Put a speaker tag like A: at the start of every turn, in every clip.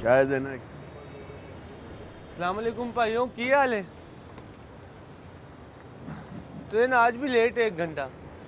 A: चाय देना।
B: अस्सलाम वालेकुम भाइयों, की हाल है? ट्रेन आज भी लेट है 1 घंटा।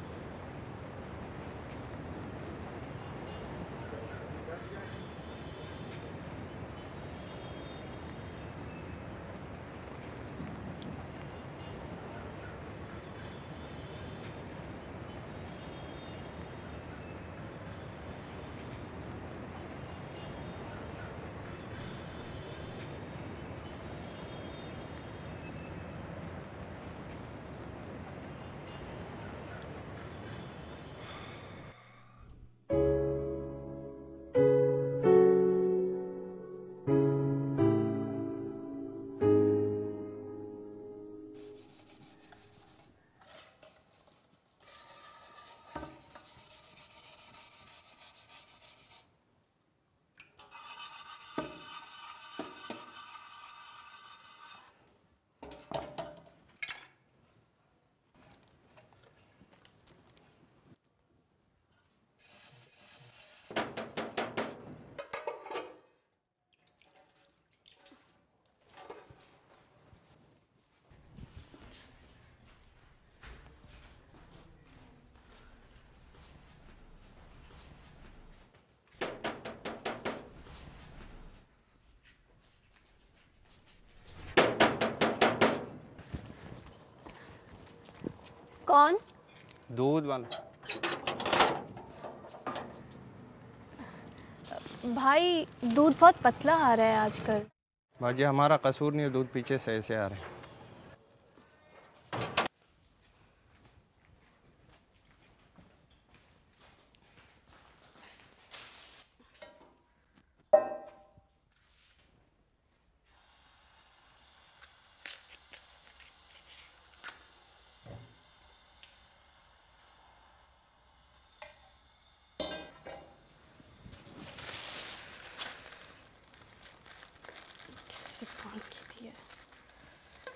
C: कौन?
D: दूध वाला।
C: भाई दूध बहुत पतला आ रहा है आजकल।
D: भाजी हमारा कसूर नहीं है, दूध पीछे से ऐसे आ रहा है।
C: कैसे फोन की थी?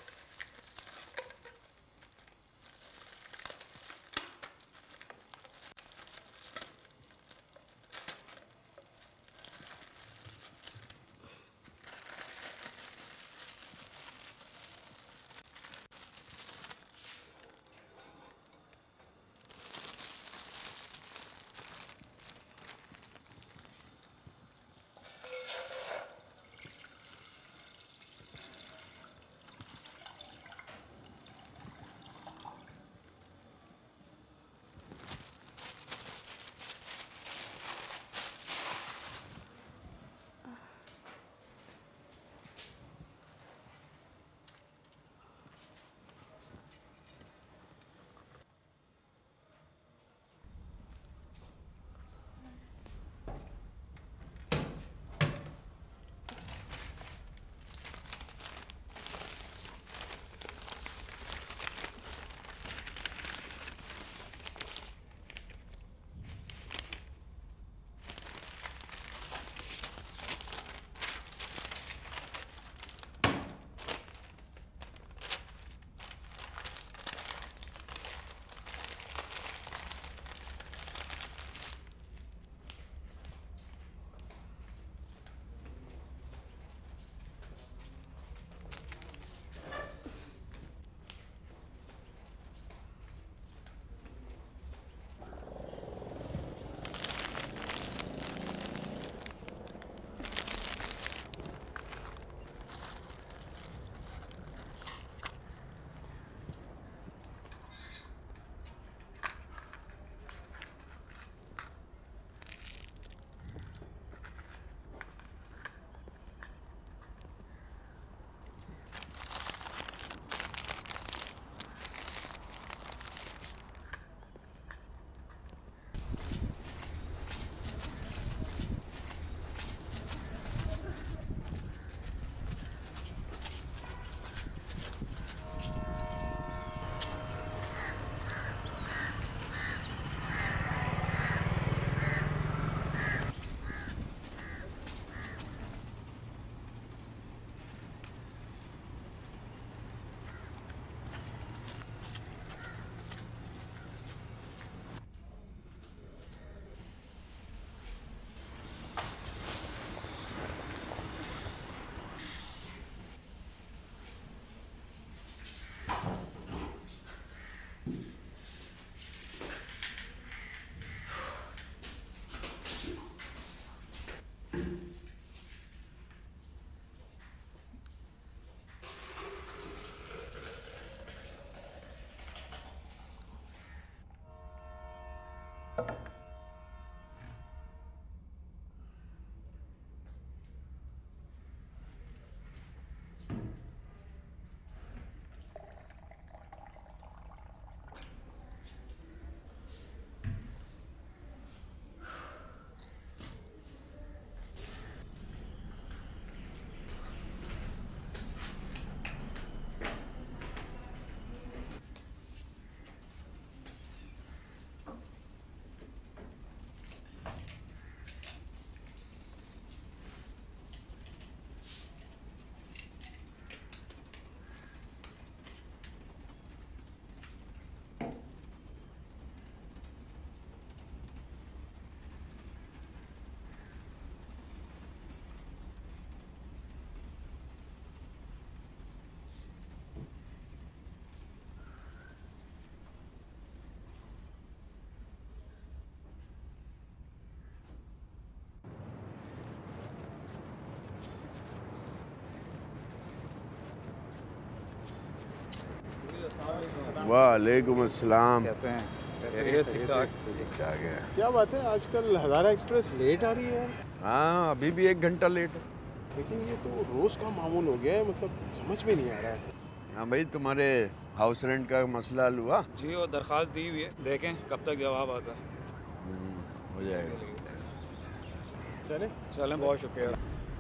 A: वालेकुम अस्सलाम।
E: कैसे हैं?
A: ठीक ठाक है।
E: क्या बात है, आजकल हज़ारा एक्सप्रेस लेट आ रही है यार।
A: हाँ, अभी भी 1 घंटा लेट है।
E: लेकिन ये तो रोज़ का मामूल हो गया है, मतलब समझ में नहीं आ रहा है।
A: हाँ भाई, तुम्हारे हाउस रेंट का मसला हल हुआ?
F: जी, वो दरख्वास्त दी हुई है, देखें कब तक जवाब आता है।
A: हो जाएगा।
E: चले
F: चलें, बहुत शुक्रिया।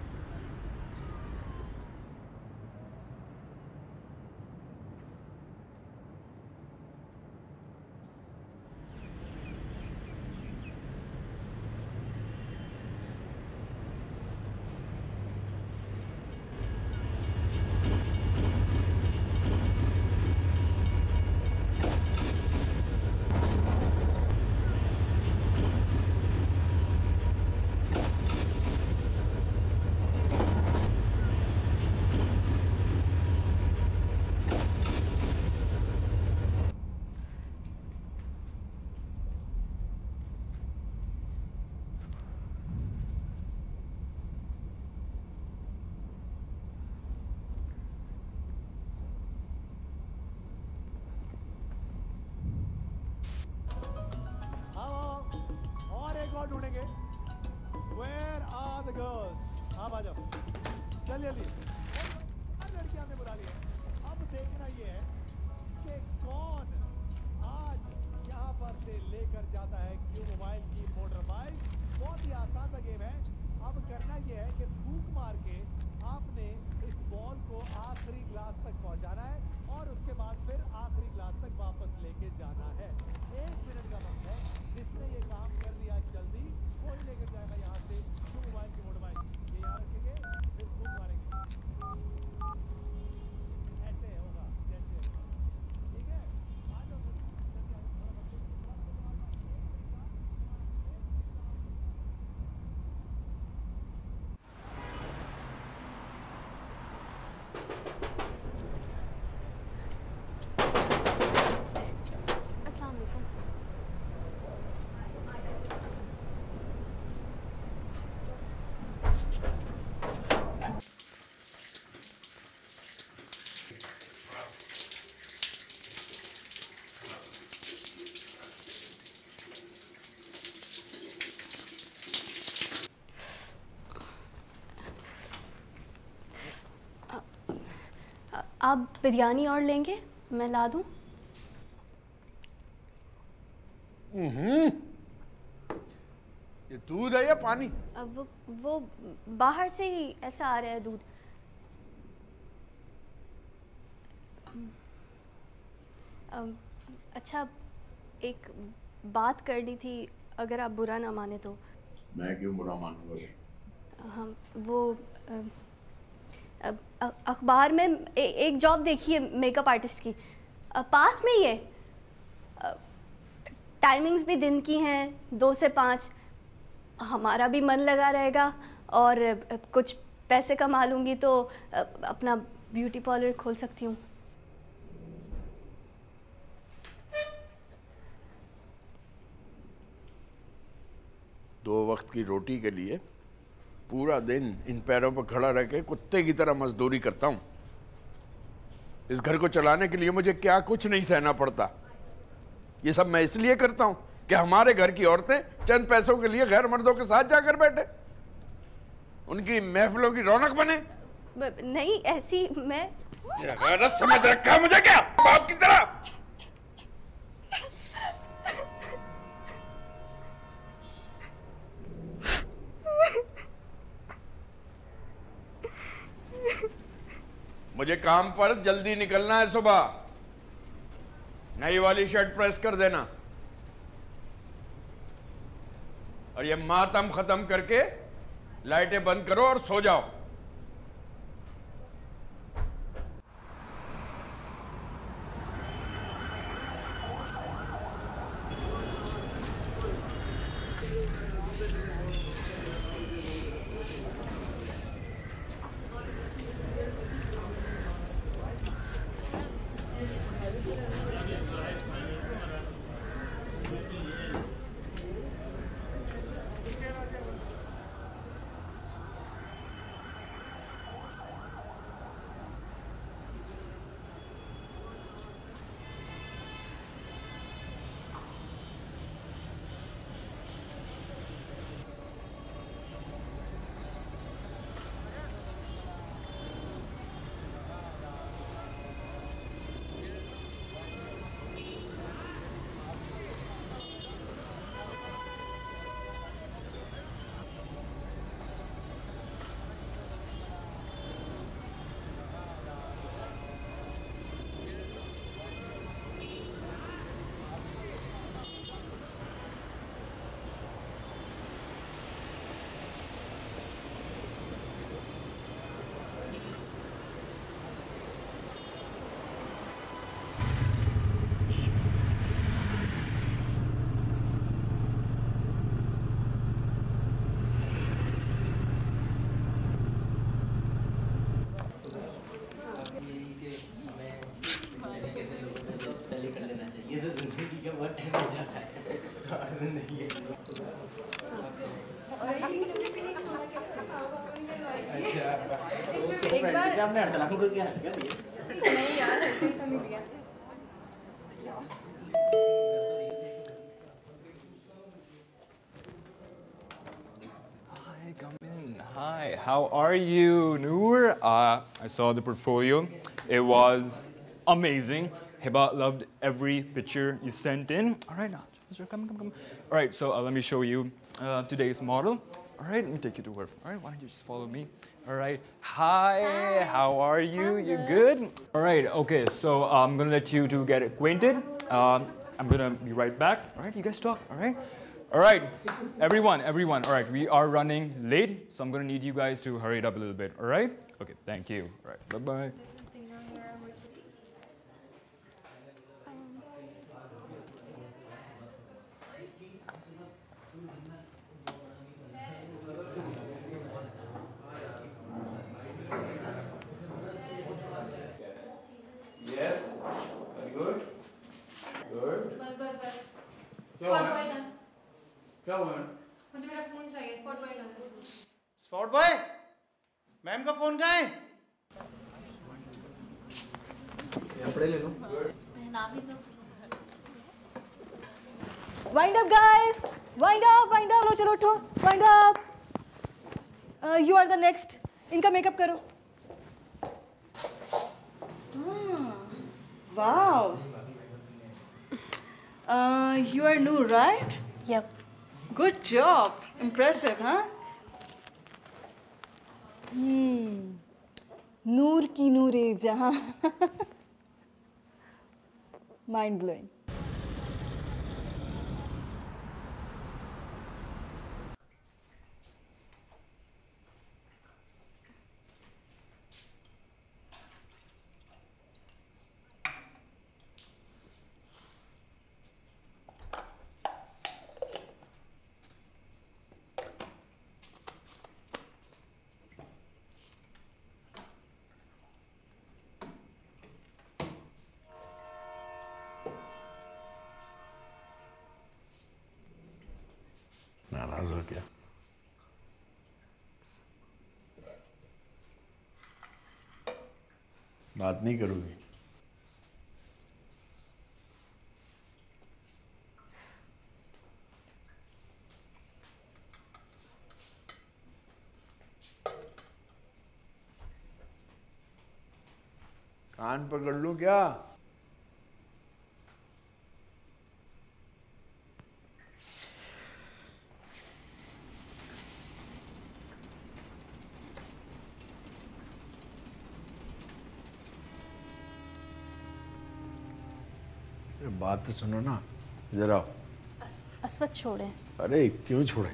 G: और एक और ढूंढेंगे। Where are the girls? आप आ जाओ, चल जल्दी। लड़कियां हमने बुला ली है। अब देखना ये है कि कौन आज यहाँ पर से लेकर जाता है क्यू मोबाइल की मोटर बाइक। बहुत ही आसान सा गेम है। अब करना ये है कि फूंक मार के आपने इस बॉल को आखिरी ग्लास तक पहुंचाना है और उसके बाद फिर आखिरी ग्लास तक वापस लेके जाना है। 1 मिनट का वक्त है। जिसने ये काम कर लिया जल्दी, वो ही लेकर जाएगा यहाँ से क्यू मोबाइल की मोटर बाइक। ये याद रखेंगे, फिर फूंक मारेंगे। ऐसे होगा जैसे, ठीक है? आ जाओ जल्दी आ जाओ।
C: अस्सलाम वालेकुम। आप बिरयानी और लेंगे? मैं ला दूं?
A: ये दूध है या पानी?
C: अब वो बाहर से ही ऐसा आ रहा है दूध। अच्छा, एक बात करनी थी, अगर आप बुरा ना माने तो।
A: मैं क्यों बुरा मानूंगा?
C: हम वो अखबार में एक जॉब देखी है मेकअप आर्टिस्ट की, पास में ही है। टाइमिंग्स भी दिन की हैं, 2 से 5। हमारा भी मन लगा रहेगा और कुछ पैसे कमा लूँगी तो अपना ब्यूटी पार्लर खोल सकती हूँ।
A: दो वक्त की रोटी के लिए पूरा दिन इन पैरों पर खड़ा रह के कुत्ते की तरह मजदूरी करता हूँ। इस घर को चलाने के लिए मुझे क्या कुछ नहीं सहना पड़ता। ये सब मैं इसलिए करता हूँ कि हमारे घर की औरतें चंद पैसों के लिए गैर मर्दों के साथ जाकर बैठे, उनकी महफिलों की रौनक बने।
C: नहीं, ऐसी मैं
A: गलत समझ रखा है मुझे क्या बाप की तरह? मुझे काम पर जल्दी निकलना है। सुबह नई वाली शर्ट प्रेस कर देना और ये मातम खत्म करके लाइटें बंद करो और सो जाओ।
H: आपने 8 लाख रुपए दिया है क्या भैया?
C: नहीं यार, हल्के का नहीं दिया।
I: Hi, come in. Hi, how are you, Noor? I saw the portfolio. It was amazing. Hiba loved every picture you sent in. All right, now, come. All right, so let me show you today's model. All right, let me take you to work. All right, why don't you just follow me? All right. Hi, how are you? You good? All right, okay, so I'm gonna let you two get acquainted. I'm gonna be right back. All right, you guys talk, all right? All right, everyone, all right, we are running late, so I'm gonna need you guys to hurry it up a little bit, all right? Okay, thank you. All right, bye-bye.
F: Yes. Very good. Good.
J: बस
F: क्या हुआ?
J: Spot boy done.
F: क्या हुआ?
J: मुझे मेरा phone चाहिए, spot boy done.
G: Spot boy, ma'am का phone कहाँ है?
H: कपड़े ले लो।
J: नाम ही तो
K: Wind up, guys. Wind up. चलो उठो. Wind up. You are the next. इनका मेकअप करो. Wow. You are new, right?
C: Yep.
K: Good job. Impressive, huh? Noor की नूरे जहाँ. Mind blowing.
A: नाराज हो क्या? बात नहीं करोगी? कान पकड़ लूं क्या? बात तो सुनो ना, इधर आओ।
C: अस्वत छोड़े।
A: अरे क्यों छोड़े?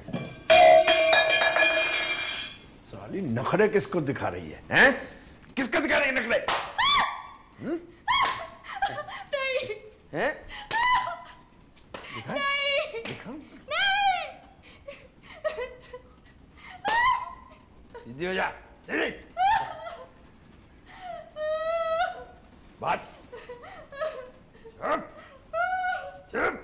A: साली नखरे किसको दिखा रही है? हैं? किसको दिखा रही है नखरे? हैं? दिखा? दिखा? सीधी हो जा, सीधी। बस। चुप। चुप।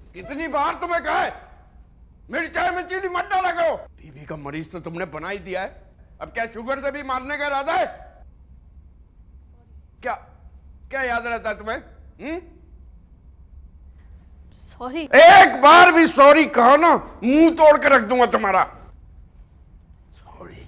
A: कितनी बार तुम्हें कहा है मेरी चाय में चीनी मत डाला करो। बीबी का मरीज तो तुमने बना ही दिया है, अब क्या शुगर से भी मारने का इरादा है? क्या क्या याद रहता है तुम्हें?
C: सॉरी।
A: एक बार भी सॉरी कहो ना, मुंह तोड़ के रख दूंगा तुम्हारा। Sorry.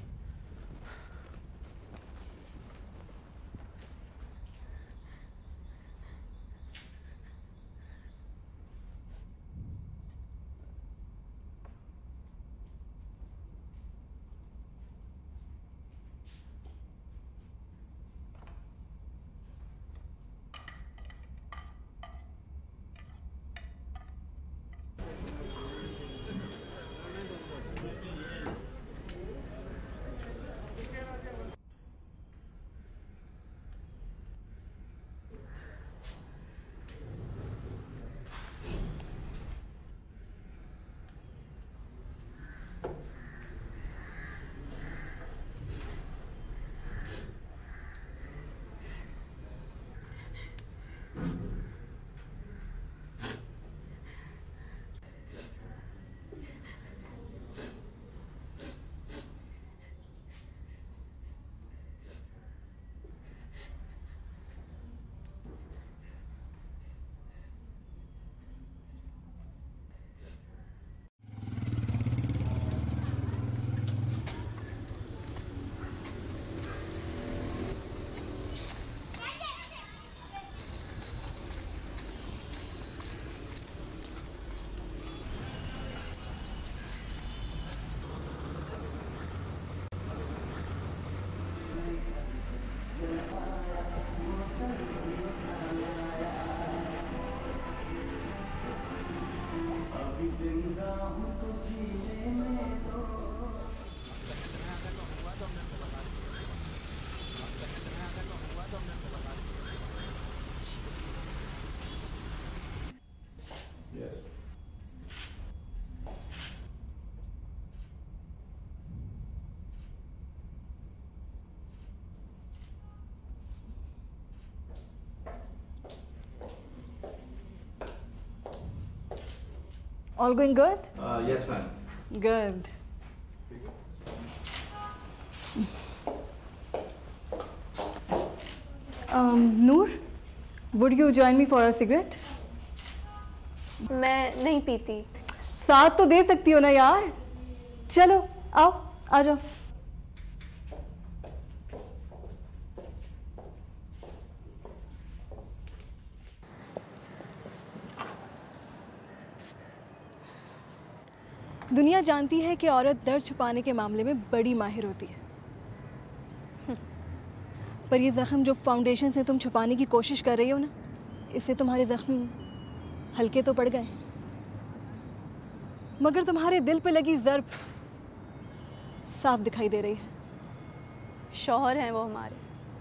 K: All going good?
H: Yes, ma'am.
K: Good. Noor, would you join me for a cigarette?
C: मैं नहीं पीती।
K: साथ तो दे सकती हो ना यार। चलो आओ, आ जाओ। दुनिया जानती है कि औरत दर्द छुपाने के मामले में बड़ी माहिर होती है, पर ये ज़ख्म जो फाउंडेशन से तुम छुपाने की कोशिश कर रही हो ना, इससे तुम्हारे ज़ख्म हल्के तो पड़ गए, मगर तुम्हारे दिल पे लगी ज़र्ब साफ दिखाई दे रही है।
C: शौहर हैं वो हमारे,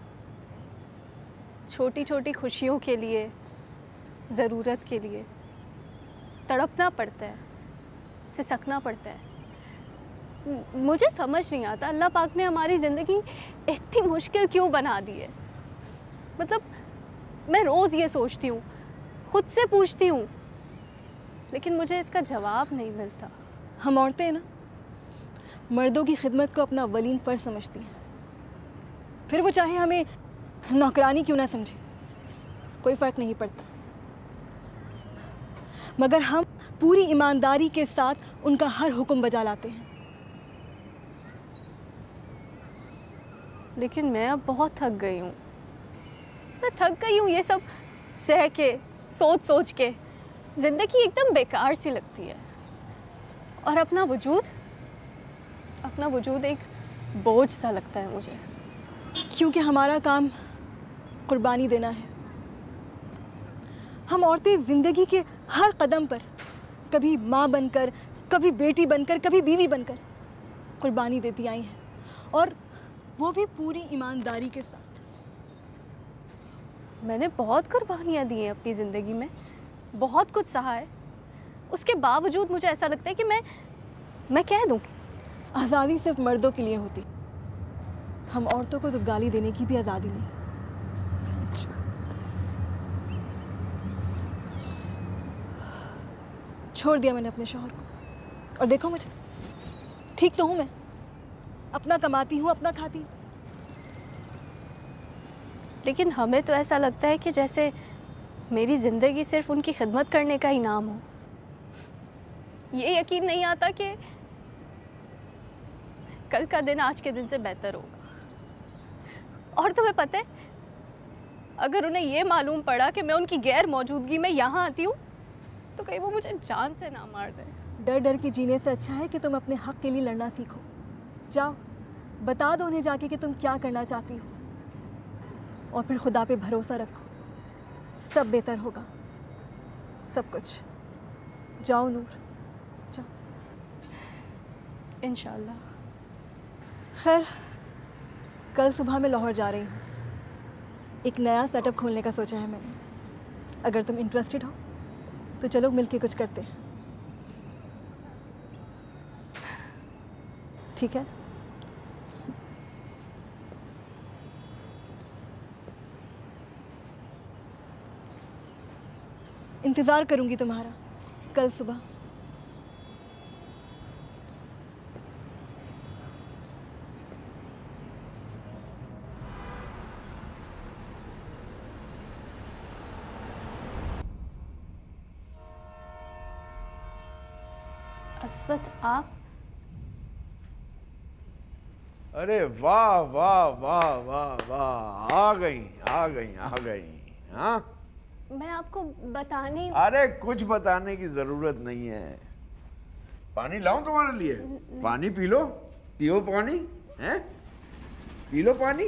C: छोटी छोटी खुशियों के लिए, ज़रूरत के लिए तड़पना पड़ता है, सिसकना पड़ता है। मुझे समझ नहीं आता अल्लाह पाक ने हमारी ज़िंदगी इतनी मुश्किल क्यों बना दी है। मतलब मैं रोज़ ये सोचती हूँ, खुद से पूछती हूँ, लेकिन मुझे इसका जवाब नहीं मिलता।
K: हम औरतें ना मर्दों की खिदमत को अपना अव्वलीन फ़र्ज समझती हैं, फिर वो चाहे हमें नौकरानी क्यों ना समझे, कोई फ़र्क नहीं पड़ता, मगर हम पूरी ईमानदारी के साथ उनका हर हुक्म बजा लाते हैं।
C: लेकिन मैं अब बहुत थक गई हूँ, मैं थक गई हूँ ये सब सह के, सोच सोच के। ज़िंदगी एकदम बेकार सी लगती है, और अपना वजूद एक बोझ सा लगता है मुझे।
K: क्योंकि हमारा काम कुर्बानी देना है। हम औरतें ज़िंदगी के हर कदम पर कभी माँ बनकर, कभी बेटी बनकर, कभी बीवी बनकर कुर्बानी देती आई हैं, और वो भी पूरी ईमानदारी के साथ।
C: मैंने बहुत कुर्बानियाँ दी हैं अपनी ज़िंदगी में, बहुत कुछ सहा है, उसके बावजूद मुझे ऐसा लगता है कि मैं कह दूँ।
K: आज़ादी सिर्फ मर्दों के लिए होती, हम औरतों को तो गाली देने की भी आज़ादी नहीं। छोड़ दिया मैंने अपने शौहर को। और देखो मुझे, ठीक तो हूँ मैं, अपना कमाती हूँ, अपना खाती हूँ।
C: लेकिन हमें तो ऐसा लगता है कि जैसे मेरी ज़िंदगी सिर्फ उनकी खिदमत करने का ही नाम हो। ये यकीन नहीं आता कि कल का दिन आज के दिन से बेहतर होगा। और तुम्हें पता है, अगर उन्हें ये मालूम पड़ा कि मैं उनकी गैर मौजूदगी में यहाँ आती हूँ तो कहीं वो मुझे जान से ना मार दे।
K: डर डर के जीने से अच्छा है कि तुम अपने हक के लिए लड़ना सीखो। जाओ, बता दो उन्हें जाके कि तुम क्या करना चाहती हो, और फिर खुदा पे भरोसा रखो, सब बेहतर होगा, सब कुछ। जाओ नूर, जाओ।
C: इंशाल्लाह।
K: खैर, कल सुबह मैं लाहौर जा रही हूँ। एक नया सेटअप खोलने का सोचा है मैंने। अगर तुम इंटरेस्टेड हो तो चलो मिलके कुछ करते हैं, ठीक है? इंतज़ार करूंगी तुम्हारा कल सुबह।
C: अस्वत, आप?
A: अरे वाह वाह वाह वाह वाह, आ गई आ गई आ गई। हाँ,
C: मैं आपको बताने।
A: अरे कुछ बताने की जरूरत नहीं है। पानी लाऊं तुम्हारे लिए? पानी पी लो, पियो पानी, हैं? पी लो पानी।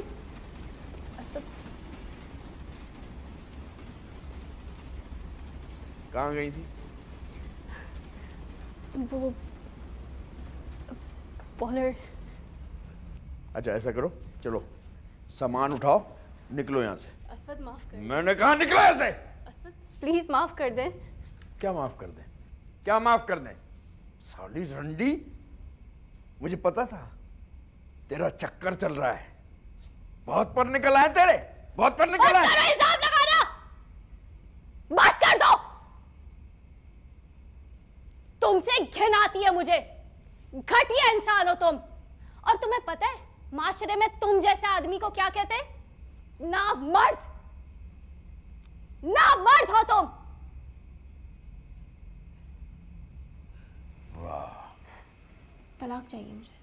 A: कहाँ गई थी?
C: वो पॉलर।
A: अच्छा ऐसा करो, चलो सामान उठाओ, निकलो यहाँ से।
C: अस्वत माफ कर।
A: मैंने कहा निकलो यहाँ से।
C: अस्वत प्लीज माफ कर दे।
A: क्या माफ कर दें? क्या माफ कर दें? साली रंडी, मुझे पता था तेरा चक्कर चल रहा है। बहुत पर निकल आए तेरे, बहुत पर निकल आए।
C: हिसाब लगाना बस कर दो। तुमसे घिन आती है मुझे, घटिया इंसान हो तुम। और तुम्हें पता है माशरे में तुम जैसे आदमी को क्या कहते हैं? ना मर्द, ना मर्द हो तुम।
A: वाह।
C: तलाक चाहिए मुझे,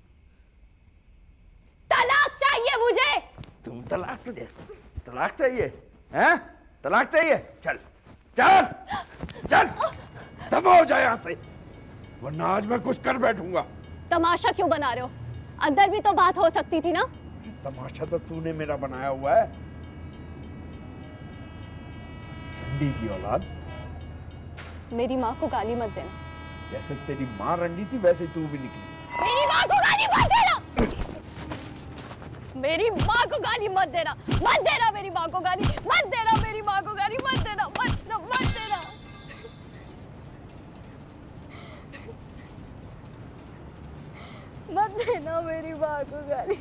C: तलाक चाहिए मुझे।
A: तुम तलाक तुझे तलाक चाहिए हैं? तलाक चाहिए? चल चल चल, तब हो जाए यहां से, वरना आज मैं कुछ कर बैठूंगा।
C: तमाशा क्यों बना रहे हो? अंदर भी तो बात हो सकती थी ना।
A: तमाशा तो तूने मेरा बनाया हुआ है। रंडी की औलाद।
C: मेरी माँ को गाली मत देना।
A: जैसे तेरी माँ रंडी थी वैसे तू भी निकली।
C: मेरी माँ को गाली मत देना। मेरी माँ को गाली मत देना, मत देना मेरी माँ को गाली, मत देना मेरी माँ को गाली, मत देना, मत देना, मत देना। मत देना मेरी माँ को गाली।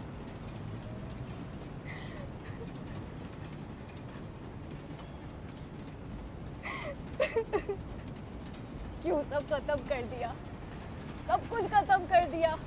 C: क्यों सब खत्म कर दिया? सब कुछ खत्म कर दिया।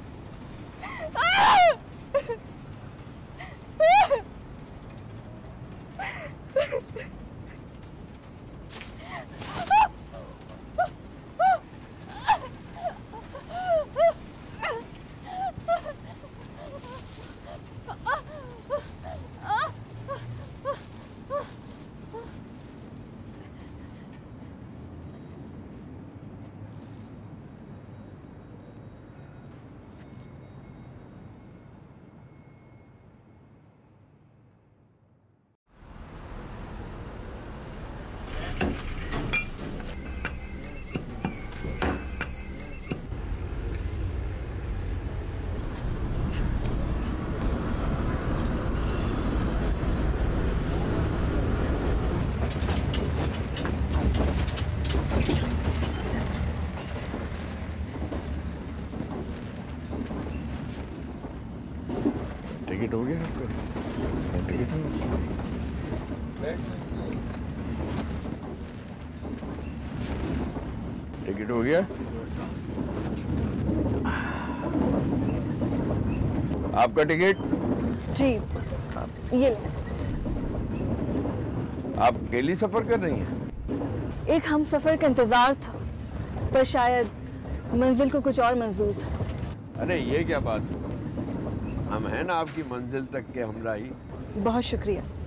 A: टिकट हो गया आपका? टिकट हो गया? टिकट हो गया? आपका टिकट?
K: जी ये ले।
A: आप अकेली सफर कर रही हैं?
K: एक हम सफ़र का इंतज़ार था, पर शायद मंजिल को कुछ और मंजूर था।
A: अरे ये क्या बात है? हम हैं ना आपकी मंजिल तक के हमराही।
K: बहुत शुक्रिया।